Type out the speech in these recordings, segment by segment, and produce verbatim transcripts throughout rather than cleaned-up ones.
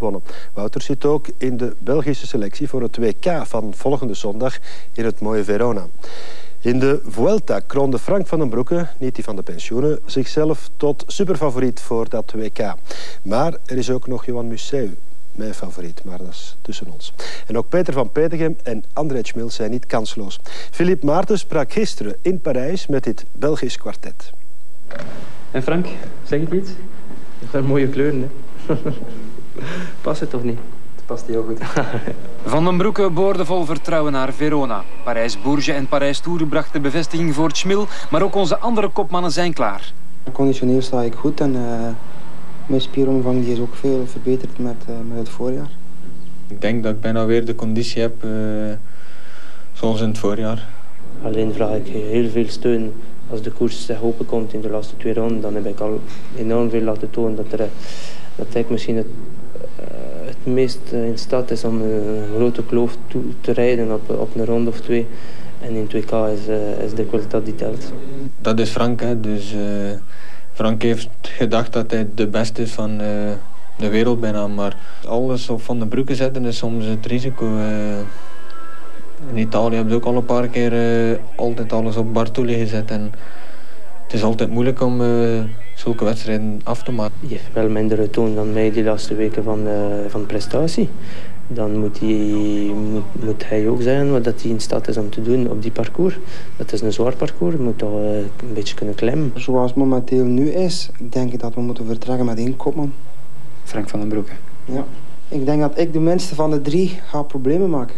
gewonnen. Wouter zit ook in de Belgische selectie voor het W K van volgende zondag in het mooie Verona. In de Vuelta kroonde Frank van den Broeke, niet die van de pensioenen, zichzelf tot superfavoriet voor dat W K. Maar er is ook nog Johan Museeuw, mijn favoriet, maar dat is tussen ons. En ook Peter van Petegem en André Schmil zijn niet kansloos. Philippe Maarten sprak gisteren in Parijs met dit Belgisch kwartet. En Frank, zeg het iets? Dat zijn mooie kleuren, hè? Past het toch niet? Het past heel goed. Van den Broeke boorde vol vertrouwen naar Verona. Parijs-Bourges en Parijs-Tours brachten bevestiging voor Schmil, maar ook onze andere kopmannen zijn klaar. Conditioneel sta ik goed en uh, mijn spieromvang die is ook veel verbeterd met, uh, met het voorjaar. Ik denk dat ik bijna weer de conditie heb uh, zoals in het voorjaar. Alleen vraag ik heel veel steun. Als de koers zich openkomt in de laatste twee ronden, dan heb ik al enorm veel laten tonen dat, er, dat ik misschien het, uh, het meest in staat is om een grote kloof toe te rijden op, op een ronde of twee. En in het W K is, uh, is dikwijls dat die telt. Dat is Frank, hè. Dus uh, Frank heeft gedacht dat hij de beste is van uh, de wereld bijna. Maar alles op Van den Broeke zetten is soms het risico. Uh, In Italië hebben ze ook al een paar keer uh, altijd alles op Bartoli gezet. En het is altijd moeilijk om uh, zulke wedstrijden af te maken. Die heeft wel minder toon dan mij die laatste weken van de, van de prestatie. Dan moet hij, moet, moet hij ook zeggen wat hij in staat is om te doen op die parcours. Dat is een zwaar parcours, je moet toch uh, een beetje kunnen klimmen. Zoals het momenteel nu is, denk ik dat we moeten vertrekken met één kopman. Frank van den Broeke. Ja. Ik denk dat ik de minste van de drie ga problemen maken.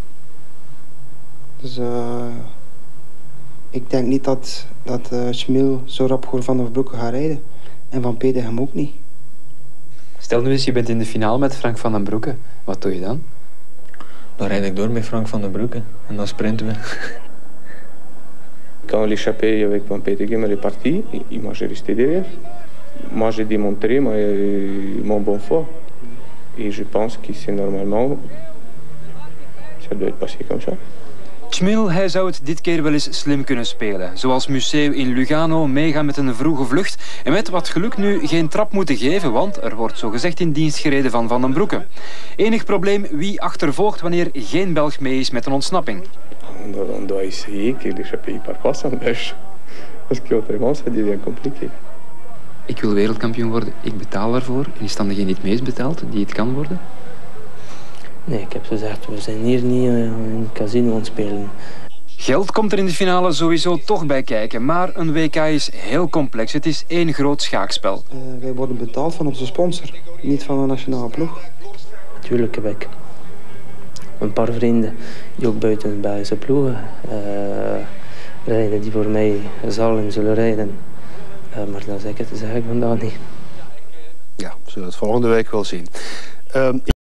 Dus uh, ik denk niet dat, dat uh, Schmil zo rap voor Van den Broeke gaat rijden. En Van Petegem ook niet. Stel nu eens, je bent in de finale met Frank van den Broeke. Wat doe je dan? Dan rijd ik door met Frank van den Broeke en dan sprinten we. Quand l'échappée avec Van Petegem est parti, moi j'ai resté derrière. Moi j'ai démontré moi, mon bon fort. Et je pense que c'est normalement, ça doit être passé comme ça. Schmil, hij zou het dit keer wel eens slim kunnen spelen. Zoals Museeuw in Lugano meegaan met een vroege vlucht. En met wat geluk nu geen trap moeten geven, want er wordt zogezegd in dienst gereden van Van den Broeke. Enig probleem wie achtervolgt wanneer geen Belg mee is met een ontsnapping. On doit essayer que l'échappée part pas sans Belge. Parce que autrement ça devient compliqué. Ik wil wereldkampioen worden, ik betaal daarvoor. En is dan degene die het meest betaalt, die het kan worden? Nee, ik heb gezegd, we zijn hier niet uh, in het casino aan het spelen. Geld komt er in de finale sowieso toch bij kijken, maar een W K is heel complex. Het is één groot schaakspel. Uh, wij worden betaald van onze sponsor, niet van de nationale ploeg. Natuurlijk heb ik een paar vrienden die ook buiten de Belgische ploegen uh, rijden, die voor mij zal en zullen rijden. Uh, maar dat zeg ik, dat zeg ik vandaag niet. Ja, we zullen het volgende week wel zien. Um,